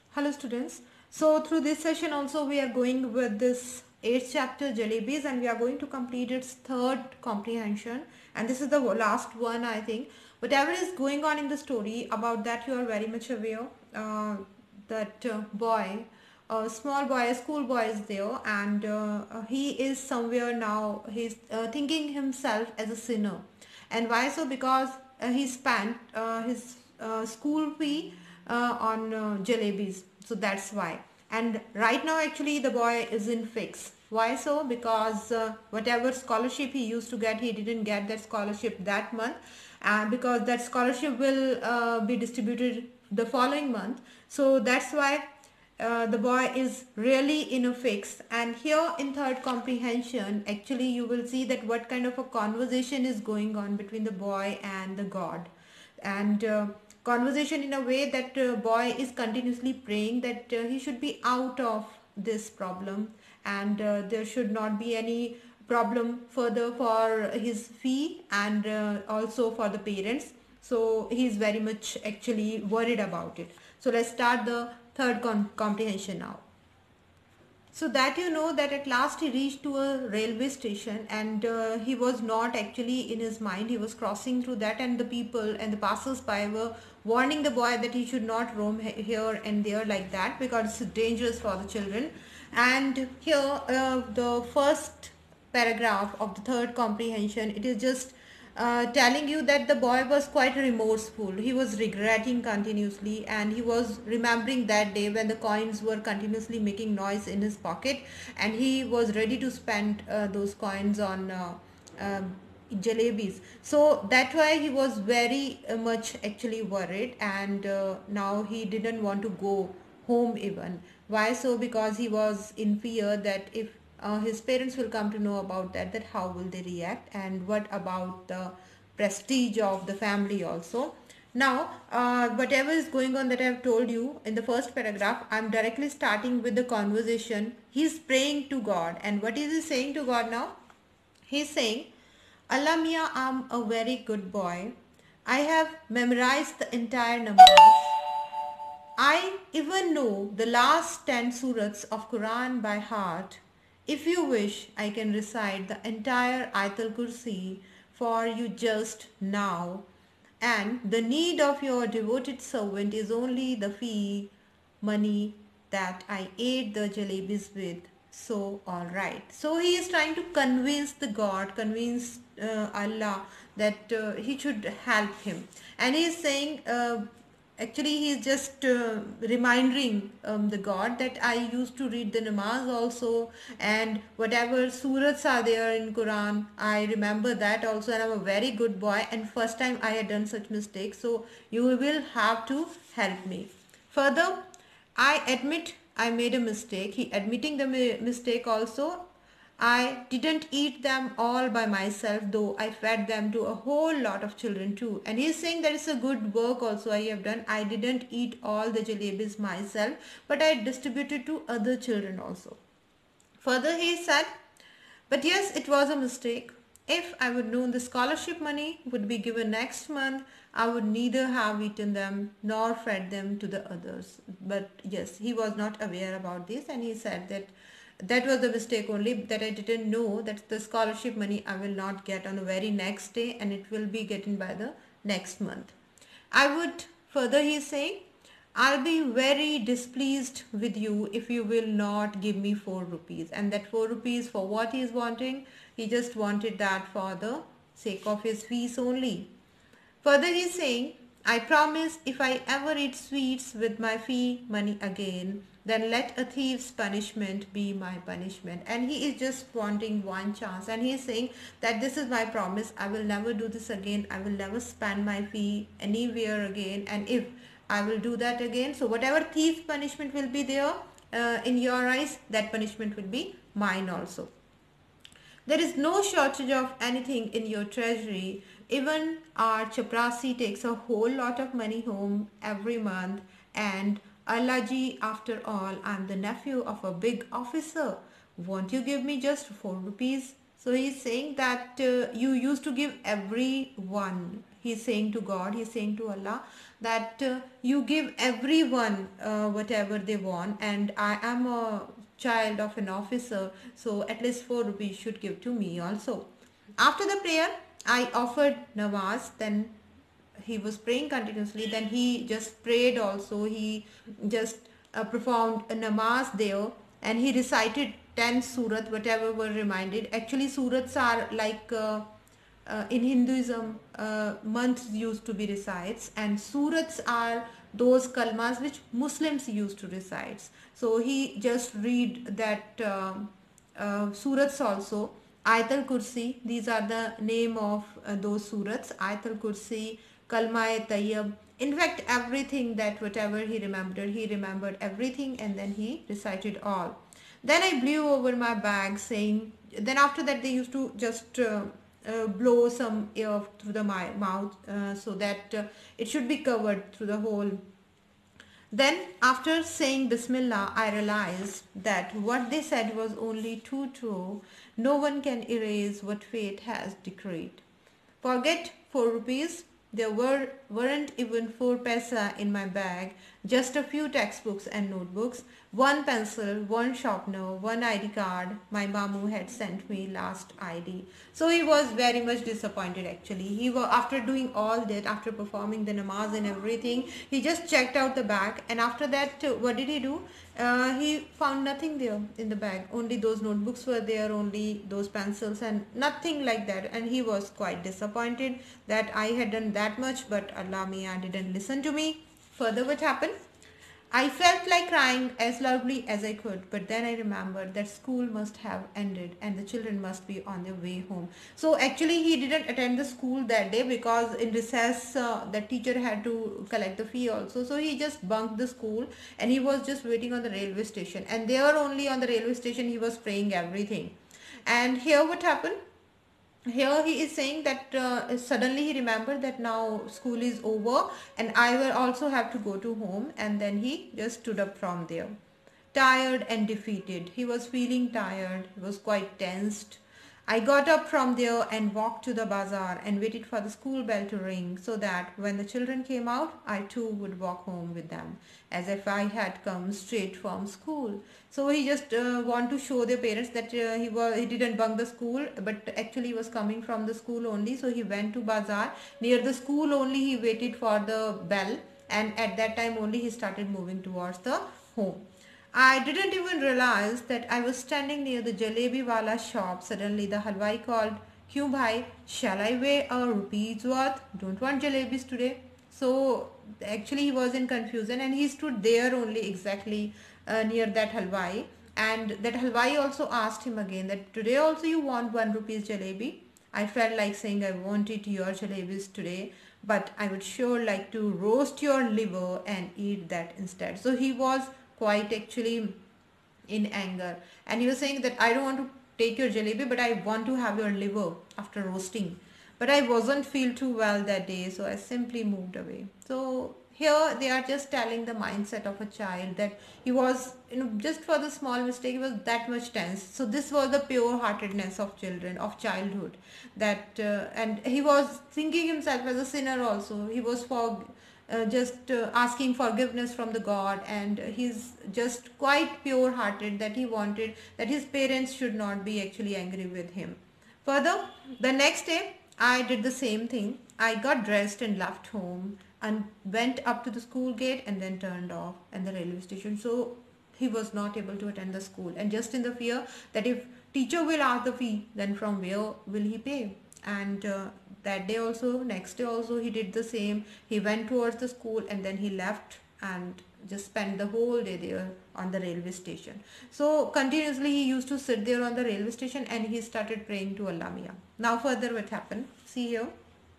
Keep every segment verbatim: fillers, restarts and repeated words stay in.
Hello students. So through this session also we are going with this eighth chapter Jalebis, and we are going to complete its third comprehension, and this is the last one I think. Whatever is going on in the story, about that you are very much aware. Uh, that uh, boy, a small boy, a school boy is there, and uh, uh, he is somewhere now, he's uh, thinking himself as a sinner. And why so? Because uh, he spent uh, his uh, school fee uh, on uh, jalebis, so that's why. And right now actually the boy is in fix. Why so? Because uh, whatever scholarship he used to get, he didn't get that scholarship that month, and because that scholarship will uh, be distributed the following month, so that's why uh, the boy is really in a fix. And here in third comprehension actually you will see that what kind of a conversation is going on between the boy and the god. And uh, conversation in a way that uh, boy is continuously praying that uh, he should be out of this problem, and uh, there should not be any problem further for his fee, and uh, also for the parents. So he is very much actually worried about it. So let's start the third com- comprehension now. So that you know that at last he reached to a railway station, and uh, he was not actually in his mind. He was crossing through that, and the people and the passers-by were warning the boy that he should not roam he- here and there like that, because it's dangerous for the children. And here uh, the first paragraph of the third comprehension, it is just uh, telling you that the boy was quite remorseful. He was regretting continuously, and he was remembering that day when the coins were continuously making noise in his pocket, and he was ready to spend uh, those coins on uh, um, jalebis. So that's why he was very uh, much actually worried, and uh, now he didn't want to go home even. Why so? Because he was in fear that if uh, his parents will come to know about that, that how will they react, and what about the prestige of the family also. Now uh, whatever is going on that I have told you in the first paragraph, I'm directly starting with the conversation. He's praying to God, and what is he saying to God now? He's saying, Allah Mia, I'm a very good boy. I have memorized the entire namaz. I even know the last ten surahs of Quran by heart. If you wish, I can recite the entire Ayatul Kursi for you just now. And the need of your devoted servant is only the fee money that I ate the jalebis with. So, alright. So, he is trying to convince the God, convince uh, Allah that uh, he should help him. And he is saying, uh, actually, he is just uh, reminding um, the God that I used to read the namaz also, and whatever surahs are there in Quran, I remember that also, and I'm a very good boy. And first time I had done such mistakes, so you will have to help me. Further, I admit I made a mistake. He admitting the mi- mistake also. I didn't eat them all by myself, though I fed them to a whole lot of children too. And he's saying that is a good work also I have done. I didn't eat all the jalebis myself, but I distributed to other children also. Further, he said, but yes, it was a mistake. If I would known the scholarship money would be given next month, I would neither have eaten them nor fed them to the others. But yes, he was not aware about this, and he said that that was the mistake only, that I didn't know that the scholarship money I will not get on the very next day, and it will be getting by the next month. I would, further he is saying, I'll be very displeased with you if you will not give me four rupees. And that four rupees for what he is wanting, he just wanted that for the sake of his fees only. Further he is saying, I promise if I ever eat sweets with my fee money again, then let a thief's punishment be my punishment. And he is just wanting one chance, and he is saying that this is my promise, I will never do this again, I will never spend my fee anywhere again, and if I will do that again, so whatever thief punishment will be there uh, in your eyes, that punishment will be mine also. There is no shortage of anything in your treasury. Even our chaprasi takes a whole lot of money home every month. And Allaji, after all, I'm the nephew of a big officer. Won't you give me just four rupees? So he's saying that uh, you used to give everyone He's saying to God, he's saying to Allah that uh, you give everyone uh, whatever they want, and I am a child of an officer, so at least four rupees should give to me also. After the prayer, I offered namaz. Then he was praying continuously. Then he just prayed also. He just uh, performed a namaz there, and he recited ten surat, whatever were reminded. Actually, surats are like uh, uh, in Hinduism, uh, months used to be recites, and surats are those kalmas which Muslims used to recite. So he just read that uh, uh, surats also. Ayatul Kursi, these are the name of uh, those surats. Ayatul Kursi, Kalma-e Tayyib. In fact, everything that whatever he remembered, he remembered everything, and then he recited all. Then I blew over my bag saying, then after that they used to just uh, uh, blow some air through the my mouth uh, so that uh, it should be covered through the whole. Then after saying Bismillah, I realized that what they said was only too true. No one can erase what fate has decreed. Forget four rupees. There were, weren't even four paisa in my bag, just a few textbooks and notebooks, one pencil, one sharpener, one I D card my mamu had sent me last I D. So he was very much disappointed actually. He was, after doing all that, after performing the namaz and everything, he just checked out the bag, and after that, uh, what did he do? Uh, he found nothing there in the bag. Only those notebooks were there, only those pencils, and nothing like that. And he was quite disappointed that I had done that much, but Allah Miya didn't listen to me. Further, what happened? I felt like crying as loudly as I could, but then I remembered that school must have ended and the children must be on their way home. So actually he didn't attend the school that day because in recess uh, the teacher had to collect the fee also. So he just bunked the school and he was just waiting on the railway station. And there only on the railway station he was praying everything. And here what happened? Here he is saying that uh, suddenly he remembered that now school is over and I will also have to go to home, and then he just stood up from there. Tired and defeated. He was feeling tired. He was quite tensed. I got up from there and walked to the bazaar and waited for the school bell to ring so that when the children came out, I too would walk home with them as if I had come straight from school. So he just uh, want to show their parents that uh, he was he didn't bunk the school, but actually he was coming from the school only. So he went to bazaar. Near the school only he waited for the bell, and at that time only he started moving towards the home. I didn't even realize that I was standing near the jalebi wala shop. Suddenly the halwai called, "Kyun bhai, shall I weigh a rupee's worth? Don't want jalebis today." So actually he was in confusion and he stood there only exactly uh, near that halwai. And that halwai also asked him again that today also you want one rupee's jalebi. I felt like saying I won't eat your jalebis today, but I would sure like to roast your liver and eat that instead. So he was quite actually in anger, and he was saying that I don't want to take your jalebi, but I want to have your liver after roasting. But I wasn't feel too well that day, so I simply moved away. So here they are just telling the mindset of a child that he was, you know, just for the small mistake he was that much tense. So this was the pure heartedness of children, of childhood, that uh, and he was thinking himself as a sinner also. He was for uh, just uh, asking forgiveness from the God, and he's just quite pure hearted that he wanted that his parents should not be actually angry with him. Further, the next day I did the same thing. I got dressed and left home and went up to the school gate and then turned off at the railway station. So he was not able to attend the school, and just in the fear that if teacher will ask the fee, then from where will he pay? And uh, that day also, next day also, he did the same. He went towards the school and then he left and just spent the whole day there on the railway station. So continuously he used to sit there on the railway station and he started praying to Allah Miya. Now further what happened? See here.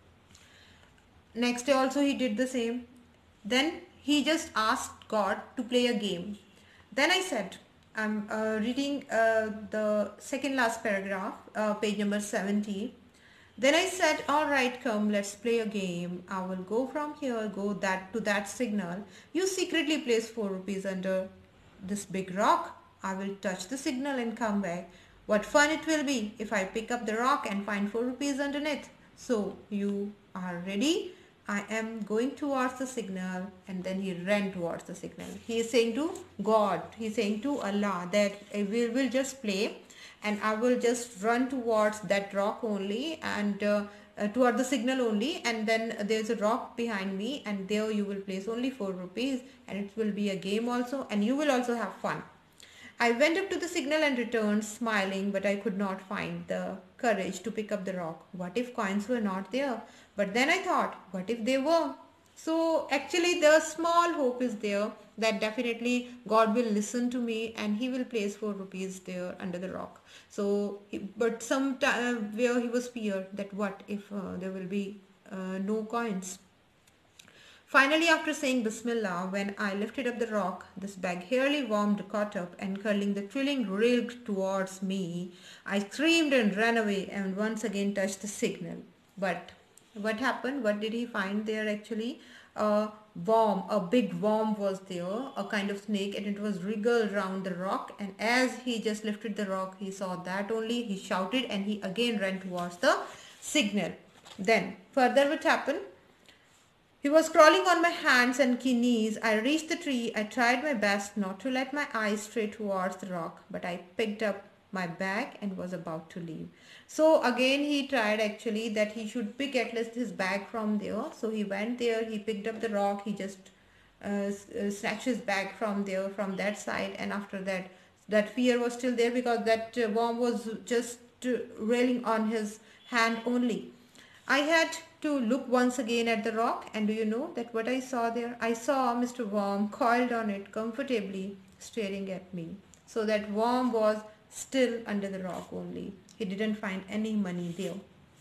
Next day also he did the same. Then he just asked God to play a game. Then I said, I'm uh, reading uh, the second last paragraph, uh, page number seventy. Then I said, all right, come, let's play a game. I will go from here, go that to that signal. You secretly place four rupees under this big rock. I will touch the signal and come back. What fun it will be if I pick up the rock and find four rupees underneath. So you are ready. I am going towards the signal. And then he ran towards the signal. He is saying to God, he is saying to Allah that we will just play and I will just run towards that rock only and uh, uh, toward the signal only, and then there's a rock behind me and there you will place only four rupees and it will be a game also and you will also have fun. I went up to the signal and returned smiling, but I could not find the courage to pick up the rock. What if coins were not there? But then I thought, what if they were? So actually the small hope is there that definitely God will listen to me and he will place four rupees there under the rock. So, but some time where he was feared that what if uh, there will be uh, no coins. Finally, after saying Bismillah, when I lifted up the rock, this bag hairy worm caught up and curling the thrilling rig towards me. I screamed and ran away and once again touched the signal. But what happened? What did he find there actually? A worm, a big worm was there, a kind of snake, and it was wriggled round the rock. And as he just lifted the rock, he saw that only. He shouted and he again ran towards the signal. Then further what happened? He was crawling on my hands and knees. I reached the tree. I tried my best not to let my eyes stray towards the rock, but I picked up my bag and was about to leave. So again he tried actually that he should pick at least his bag from there. So he went there, he picked up the rock, he just uh, snatched his bag from there, from that side, and after that, that fear was still there because that uh, worm was just uh, railing on his hand only. I had to look once again at the rock, and do you know that what I saw there? I saw Mister Worm coiled on it comfortably, staring at me. So that worm was still under the rock only. He didn't find any money there.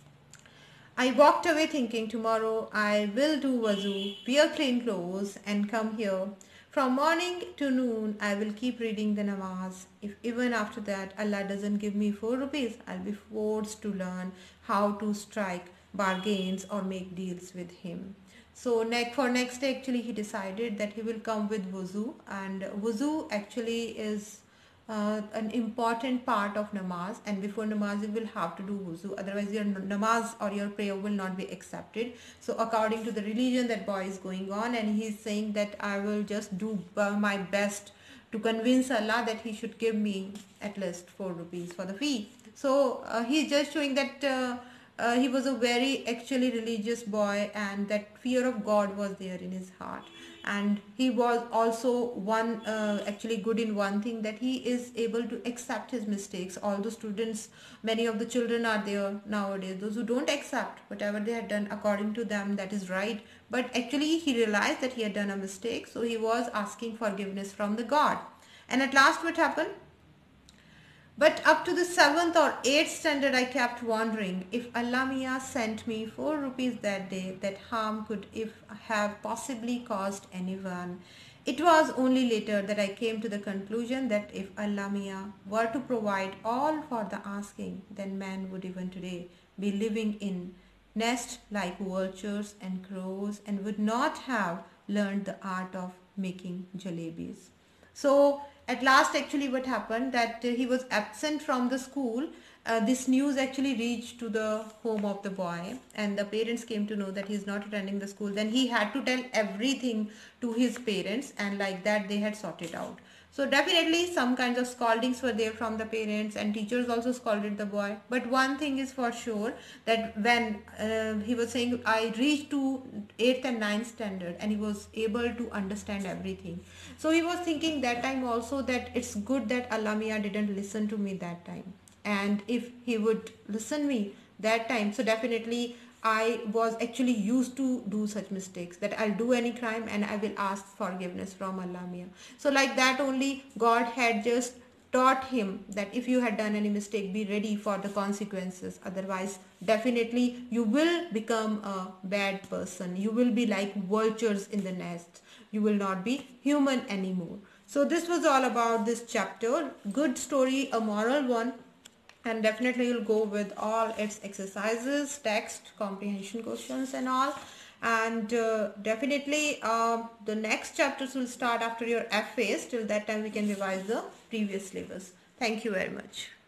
I walked away thinking, tomorrow I will do wuzu, wear clean clothes and come here. From morning to noon, I will keep reading the namaz. If even after that Allah doesn't give me four rupees, I'll be forced to learn how to strike bargains or make deals with him. So next, for next day actually he decided that he will come with wuzu, and wuzu actually is uh, an important part of namaz, and before namaz you will have to do wuzu, otherwise your namaz or your prayer will not be accepted. So according to the religion, that boy is going on and he is saying that I will just do uh, my best to convince Allah that he should give me at least four rupees for the fee. So uh, he is just showing that uh, Uh, he was a very actually religious boy, and that fear of God was there in his heart. And he was also one uh, actually good in one thing, that he is able to accept his mistakes. All the students, many of the children are there nowadays, those who don't accept whatever they had done according to them that is right, but actually he realized that he had done a mistake, so he was asking forgiveness from the God. And at last what happened? But up to the seventh or eighth standard, I kept wondering if Allah Miya sent me four rupees that day, that harm could if have possibly caused anyone. It was only later that I came to the conclusion that if Allah Miya were to provide all for the asking, then man would even today be living in nests like vultures and crows and would not have learned the art of making jalebis. So at last actually what happened, that uh, he was absent from the school. Uh, this news actually reached to the home of the boy, and the parents came to know that he is not attending the school. Then he had to tell everything to his parents, and like that they had sorted out. So definitely some kinds of scoldings were there from the parents, and teachers also scolded the boy. But one thing is for sure, that when uh, he was saying I reached to eighth and ninth standard, and he was able to understand everything. So he was thinking that time also that it's good that Allah Miya didn't listen to me that time. And if he would listen me that time, so definitely I was actually used to do such mistakes, that I'll do any crime and I will ask forgiveness from Allah Miya. So like that only God had just taught him that if you had done any mistake, be ready for the consequences. Otherwise, definitely you will become a bad person. You will be like vultures in the nest. You will not be human anymore. So this was all about this chapter. Good story, a moral one. And definitely you'll go with all its exercises, text, comprehension questions and all. And uh, definitely uh, the next chapters will start after your F As. Till that time we can revise the previous syllabus. Thank you very much.